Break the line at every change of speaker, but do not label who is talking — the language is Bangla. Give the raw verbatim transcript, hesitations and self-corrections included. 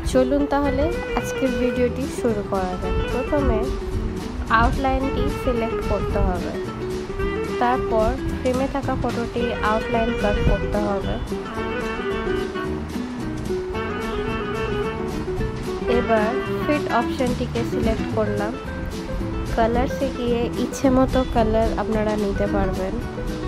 চলুন তাহলে আজকের ভিডিওটি শুরু করা যাক। প্রথমে আউটলাইনটি সিলেক্ট করতে হবে, তারপর ফ্রেমে থাকা ফটোটি আউটলাইন কাট করতে হবে। এবার ফিট অপশনটিকে সিলেক্ট করলাম। কালারসে গিয়ে ইচ্ছে মতো কালার আপনারা নিতে পারবেন।